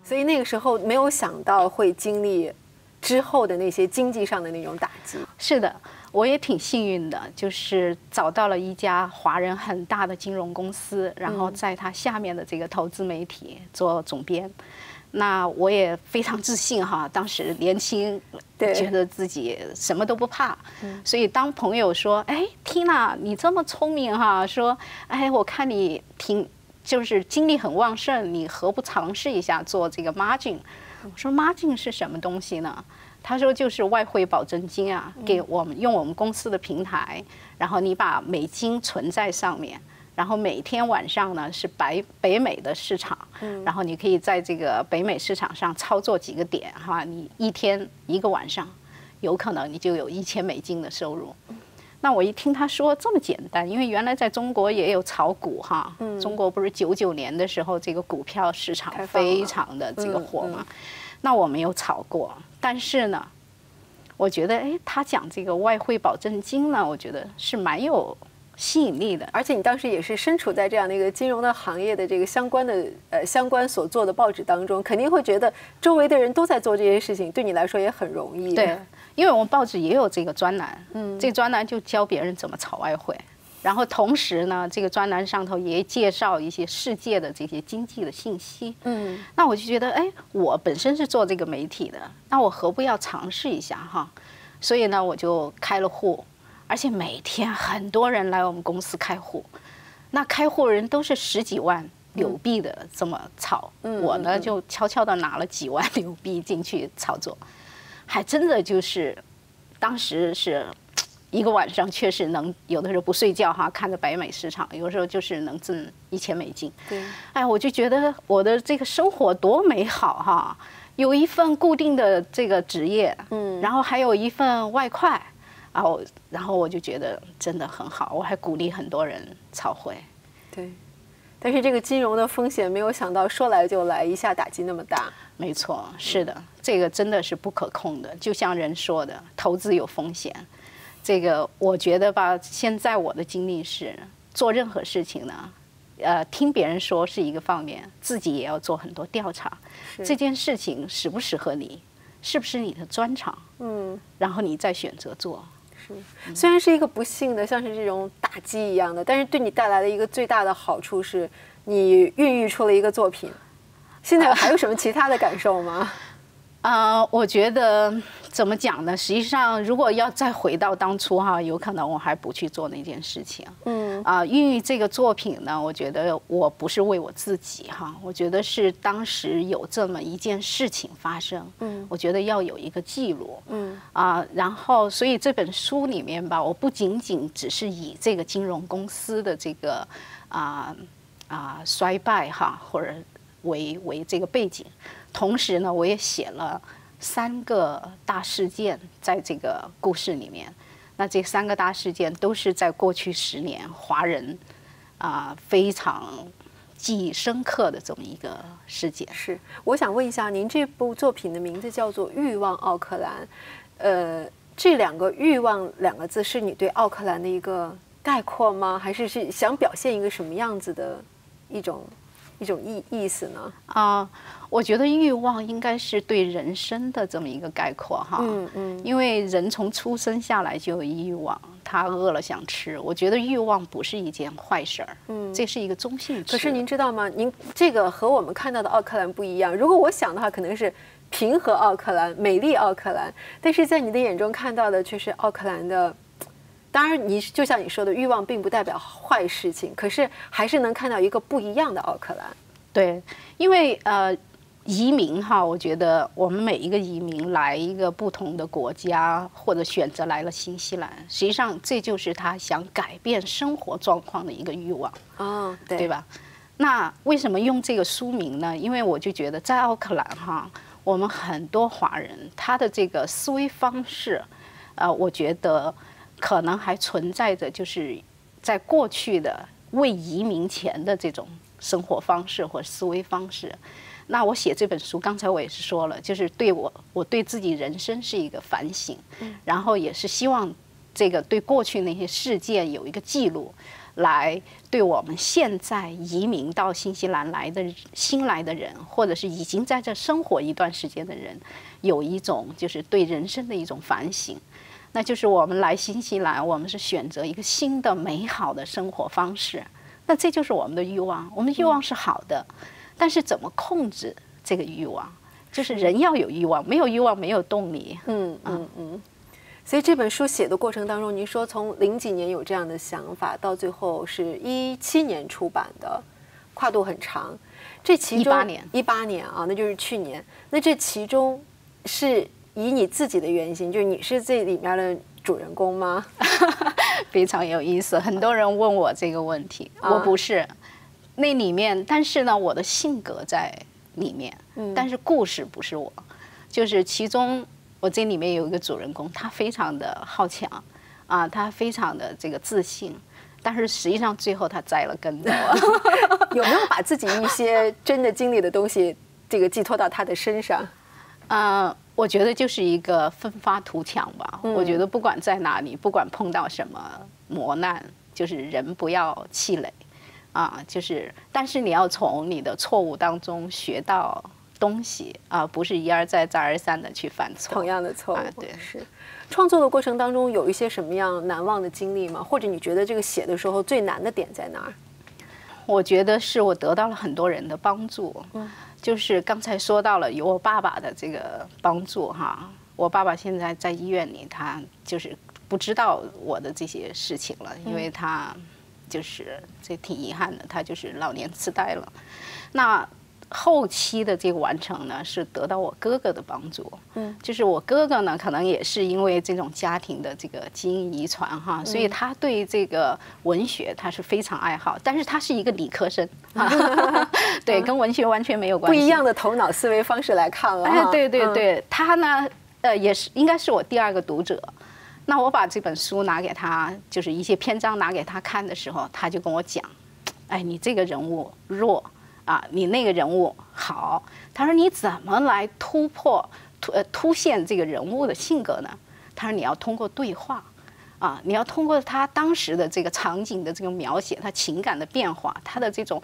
所以那个时候没有想到会经历之后的那些经济上的那种打击。 是的，我也挺幸运的，就是找到了一家华人很大的金融公司，然后在它下面的这个投资媒体做总编。那我也非常自信哈，当时年轻，觉得自己什么都不怕，所以当朋友说，哎，Tina，你这么聪明哈，说，哎，我看你就是精力很旺盛，你何不尝试一下做这个 margin？ 我说 margin 是什么东西呢？他说就是外汇保证金啊，给我们用我们公司的平台，然后你把美金存在上面。然后每天晚上呢是北美的市场，然后你可以在这个北美市场上操作几个点哈，你一天一个晚上，有可能你就有$1000的收入。那我一听他说这么简单，因为原来在中国也有炒股哈，中国不是99年的时候这个股票市场非常的这个火嘛，那我没有炒过，但是呢，我觉得哎，他讲这个外汇保证金呢，我觉得是蛮有吸引力的， 而且你当时也是身处在这样的一个金融的行业的这个相关所做的报纸当中，肯定会觉得周围的人都在做这些事情，对你来说也很容易。 对，因为我们报纸也有这个专栏，这个专栏就教别人怎么炒外汇，然后同时呢，这个专栏上头也介绍一些世界的这些经济的信息。那我就觉得，哎，我本身是做这个媒体的，那我何不要尝试一下哈？所以呢，我就开了户。而且每天很多人来我们公司开户，那开户人都是10几万纽币的这么炒，我呢就悄悄的拿了几万纽币进去操作，还真的就是当时是一个晚上确实能有的时候不睡觉哈，看着北美市场，有时候就是能挣$1000。 对， 哎，我就觉得我的这个生活多美好哈，有一份固定的这个职业，然后还有一份外快。然后我就觉得真的很好，我还鼓励很多人炒汇。 对，但是这个金融的风险没有想到说来就来，一下打击那么大。 没错，是的，这个真的是不可控的，就像人说的，投资有风险。这个我觉得吧，现在我的经历是做任何事情呢，听别人说是一个方面，自己也要做很多调查，这件事情适不适合你，是不是你的专长，然后你再选择做。 虽然是一个不幸的，像是这种打击一样的，但是对你带来的一个最大的好处是，你孕育出了一个作品。现在还有什么其他的感受吗？ 我觉得怎么讲呢？实际上，如果要再回到当初哈，有可能我还不去做那件事情。孕育这个作品呢，我觉得我不是为我自己哈，我觉得是当时有这么一件事情发生，我觉得要有一个记录，然后所以这本书里面吧，我不仅仅只是以这个金融公司的这个衰败哈，或者为这个背景。同时呢，我也写了3个大事件在这个故事里面。那这3个大事件都是在过去10年华人非常记忆深刻的这么一个事件。 是，我想问一下，您这部作品的名字叫做《欲望奥克兰》，这2个"欲望"2个字是你对奥克兰的一个概括吗？还是想表现一个什么样子的一种意思呢？ 我觉得欲望应该是对人生的这么一个概括哈。因为人从出生下来就有欲望，他饿了想吃。我觉得欲望不是一件坏事儿，这是一个中性词。 可是您知道吗？您这个和我们看到的奥克兰不一样。如果我想的话，可能是平和奥克兰、美丽奥克兰，但是在你的眼中看到的却是奥克兰的。当然，就像你说的，欲望并不代表坏事情，可是还是能看到一个不一样的奥克兰。 对，因为移民哈，我觉得我们每一个移民来一个不同的国家，或者选择来了新西兰，实际上这就是他想改变生活状况的一个欲望。对吧？那为什么用这个书名呢？因为我就觉得在奥克兰哈，我们很多华人他的这个思维方式，我觉得可能还存在着就是在过去的未移民前的这种生活方式或思维方式。那我写这本书，刚才我也是说了，就是对我对自己人生是一个反省，然后也是希望这个对过去那些事件有一个记录。 来对我们现在移民到新西兰新来的人，或者是已经在这生活一段时间的人，有一种就是对人生的一种反省。那就是我们来新西兰，我们是选择一个新的美好的生活方式。那这就是我们的欲望，我们的欲望是好的，但是怎么控制这个欲望？就是人要有欲望，没有欲望没有动力。 所以这本书写的过程当中，您说从00几年有这样的想法，到最后是17年出版的，跨度很长。这其中18年啊，那就是去年。那这其中是以你自己的原型，就是你是这里面的主人公吗？ 非常有意思，很多人问我这个问题，我不是。那里面，但是呢，我的性格在里面，但是故事不是我，就是其中。我这里面有一个主人公，他非常的好强，啊，他非常的这个自信，但是实际上最后他栽了跟头。 有没有把自己一些真的经历的东西，这个寄托到他的身上？ 我觉得就是一个奋发图强吧。我觉得不管在哪里，不管碰到什么磨难，就是人不要气馁，啊，就是，但是你要从你的错误当中学到东西啊，不是一而再再而三的去犯错同样的错误。 对， 是。创作的过程当中有一些什么样难忘的经历吗？或者你觉得这个写的时候最难的点在哪儿？ 我觉得是我得到了很多人的帮助，就是刚才说到了有我爸爸的这个帮助哈。我爸爸现在在医院里，他就是不知道我的这些事情了，因为他就是这挺遗憾的，他就是老年痴呆了。那后期的这个完成呢，是得到我哥哥的帮助。就是我哥哥呢，可能也是因为这种家庭的这个基因遗传哈，所以他对这个文学他是非常爱好，但是他是一个理科生，对，跟文学完全没有关系。 不一样的头脑思维方式来看了。 对对对，他呢，也是应该是我第2个读者。那我把这本书拿给他，就是一些篇章拿给他看的时候，他就跟我讲，哎，你这个人物弱。啊，你那个人物好，他说你怎么来凸显这个人物的性格呢？他说你要通过对话，啊，你要通过他当时的这个场景的这个描写，他情感的变化，他的这种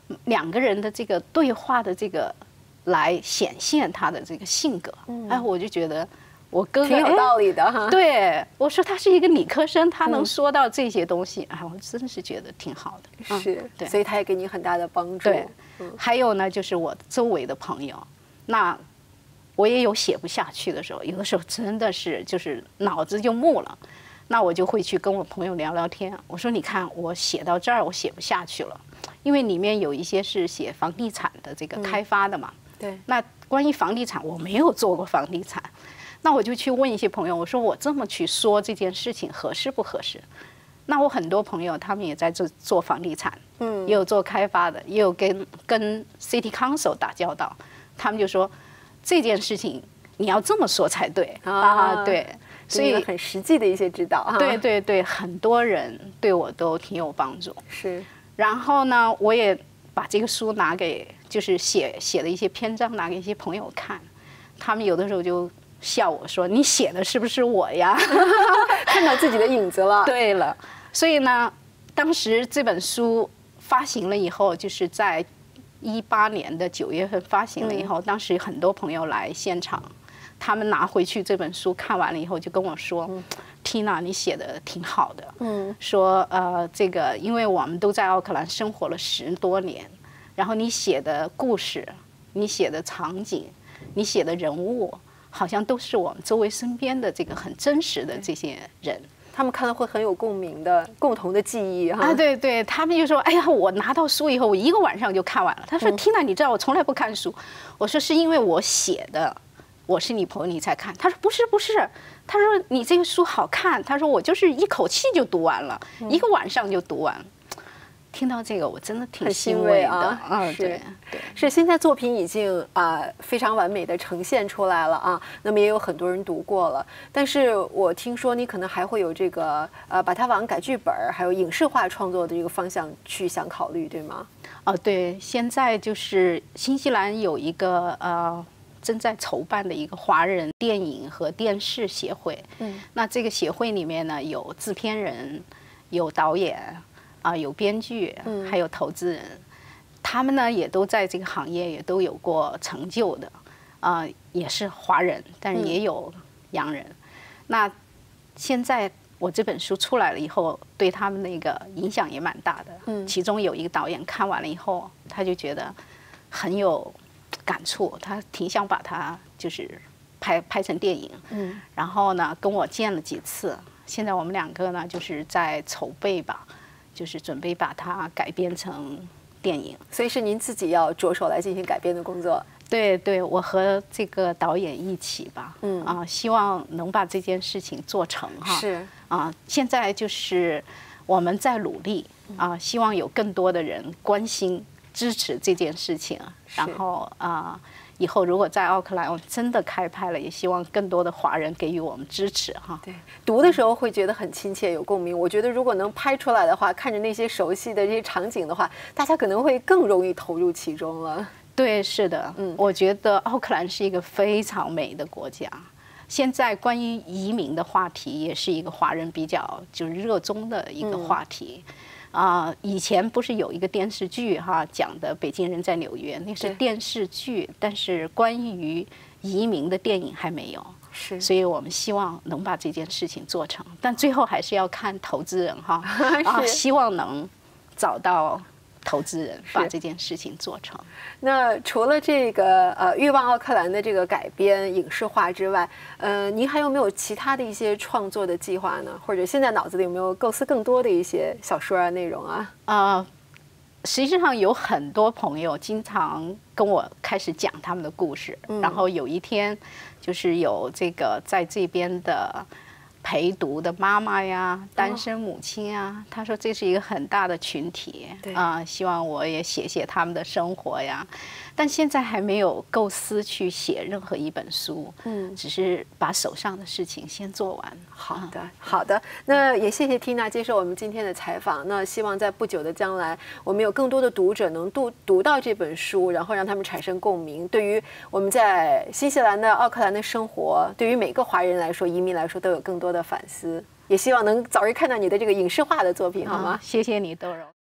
2个人的这个对话的这个来显现他的这个性格。哎，我就觉得我哥哥挺有道理的哈。 对，我说他是一个理科生，他能说到这些东西，哎，我真是觉得挺好的。 是， 对， 所以他也给你很大的帮助。 对。还有呢，就是我周围的朋友，那我也有写不下去的时候，有的时候真的是就是脑子就木了，那我就会去跟我朋友聊聊天。我说你看我写到这儿，我写不下去了，因为里面有一些是写房地产的这个开发的嘛。 对。 那关于房地产，我没有做过房地产，那我就去问一些朋友，我说我这么去说这件事情合适不合适？那我很多朋友他们也在做房地产，也有做开发的，也有跟 City Council 打交道，他们就说这件事情你要这么说才对啊，对， 所以很实际的一些指导哈。 对对对，很多人对我都挺有帮助。 是， 然后呢，我也把这个书拿给就是写的一些篇章拿给一些朋友看，他们有的时候就笑我说你写的是不是我呀？ 看到自己的影子了。 对了。所以呢，当时这本书发行了以后，就是在18年的9月份发行了以后，当时很多朋友来现场，他们拿回去这本书看完了以后，就跟我说：“Tina， 你写的挺好的。”说这个因为我们都在奥克兰生活了10多年，然后你写的故事、你写的场景、你写的人物，好像都是我们周围身边的这个很真实的这些人。 他们看了会很有共鸣的共同的记忆哈。 啊，对对，他们就说，哎呀，我拿到书以后，我1个晚上就看完了。他说，Tina，你知道我从来不看书。我说是因为我写的，我是你朋友你才看。他说不是不是，他说你这个书好看。他说我就是一口气就读完了，1个晚上就读完。听到这个，我真的挺欣慰的啊！ 对对，是现在作品已经非常完美的呈现出来了啊。那么也有很多人读过了，但是我听说你可能还会有这个把它往改剧本还有影视化创作的这个方向去想考虑，对吗？ 哦，对，现在就是新西兰有一个正在筹办的一个华人电影和电视协会。那这个协会里面呢，有制片人，有导演。 有编剧，还有投资人，他们呢也都在这个行业也都有过成就的，也是华人，但是也有洋人。那现在我这本书出来了以后，对他们那个影响也蛮大的。其中有一个导演看完了以后，他就觉得很有感触，他挺想把它就是拍成电影。然后呢跟我见了几次，现在我们两个呢就是在筹备吧，就是准备把它改编成电影。 所以是您自己要着手来进行改编的工作。 对对，我和这个导演一起吧，希望能把这件事情做成哈。 是现在就是我们在努力希望有更多的人关心、支持这件事情。然后以后如果在奥克兰真的开拍了，也希望更多的华人给予我们支持哈。 对，读的时候会觉得很亲切、有共鸣。我觉得如果能拍出来的话，看着那些熟悉的这些场景的话，大家可能会更容易投入其中了。 对，是的，我觉得奥克兰是一个非常美的国家。现在关于移民的话题也是一个华人比较就是热衷的一个话题。以前不是有一个电视剧讲的北京人在纽约，那是电视剧，但是关于移民的电影还没有。 是， 所以我们希望能把这件事情做成，但最后还是要看投资人希望能找到投资人把这件事情做成。 那除了这个欲望奥克兰的这个改编影视化之外，您还有没有其他的一些创作的计划呢？或者现在脑子里有没有构思更多的一些小说内容啊？ 实际上有很多朋友经常跟我开始讲他们的故事，然后有一天就是有这个在这边的陪读的妈妈呀，单身母亲啊，他说这是一个很大的群体希望我也写写他们的生活呀。但现在还没有构思去写任何一本书，只是把手上的事情先做完。 好的，好的。那也谢谢 Tina 接受我们今天的采访。那希望在不久的将来，我们有更多的读者能读到这本书，然后让他们产生共鸣。对于我们在新西兰的奥克兰的生活，对于每个华人来说、移民来说，都有更多的反思。也希望能早日看到你的这个影视化的作品，好吗？ 谢谢你，豆柔。